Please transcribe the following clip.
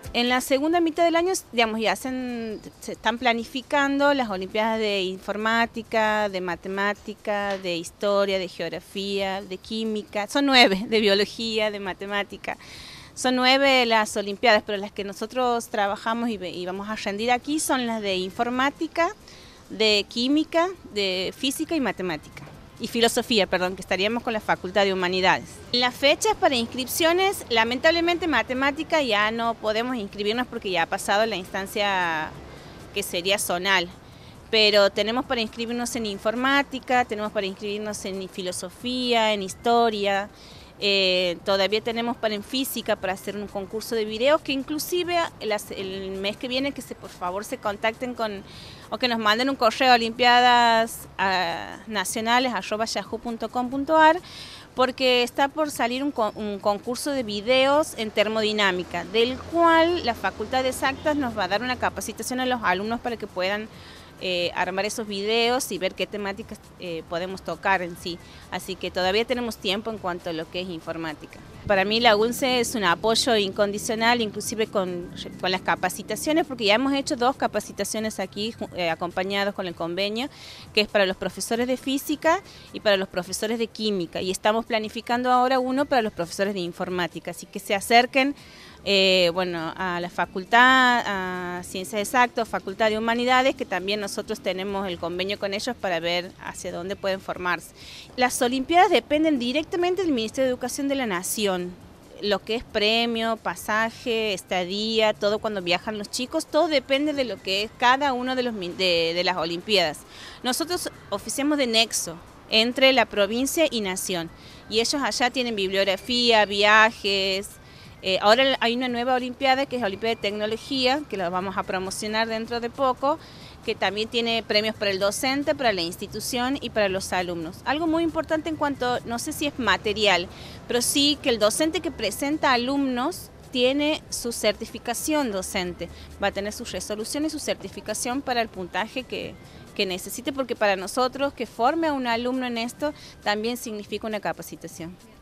En la segunda mitad del año, digamos, se están planificando las Olimpiadas de Informática, de Matemática, de Historia, de Geografía, de Química. Son 9, de Biología, de Matemática. Son 9 las Olimpiadas, pero las que nosotros trabajamos y vamos a rendir aquí son las de Informática, de Química, de Física y Matemática. Y Filosofía, perdón, que estaríamos con la Facultad de Humanidades. Las fechas para inscripciones, lamentablemente Matemática ya no podemos inscribirnos porque ya ha pasado la instancia que sería zonal. Pero tenemos para inscribirnos en Informática, tenemos para inscribirnos en Filosofía, en Historia. Todavía tenemos en Física para hacer un concurso de videos que inclusive el mes que viene por favor se contacten o que nos manden un correo a olimpiadasnacionales@yahoo.com.ar porque está por salir un concurso de videos en termodinámica, del cual la Facultad de Exactas nos va a dar una capacitación a los alumnos para que puedan armar esos videos y ver qué temáticas podemos tocar en sí. Así que todavía tenemos tiempo en cuanto a lo que es informática. Para mí la UNCE es un apoyo incondicional, inclusive con las capacitaciones, porque ya hemos hecho 2 capacitaciones aquí acompañados con el convenio, que es para los profesores de física y para los profesores de química. Y estamos planificando ahora uno para los profesores de informática, así que se acerquen a la facultad, a Ciencias Exactas, Facultad de Humanidades, que también nosotros tenemos el convenio con ellos para ver hacia dónde pueden formarse. Las Olimpiadas dependen directamente del Ministerio de Educación de la Nación. Lo que es premio, pasaje, estadía, todo cuando viajan los chicos, todo depende de lo que es cada uno de las Olimpiadas. Nosotros oficiamos de nexo entre la provincia y nación, y ellos allá tienen bibliografía, viajes. Ahora hay una nueva Olimpiada que es la Olimpiada de Tecnología, que la vamos a promocionar dentro de poco, que también tiene premios para el docente, para la institución y para los alumnos. Algo muy importante en cuanto, no sé si es material, pero sí que el docente que presenta alumnos tiene su certificación docente, va a tener su resolución y su certificación para el puntaje que necesite, porque para nosotros que forme a un alumno en esto también significa una capacitación.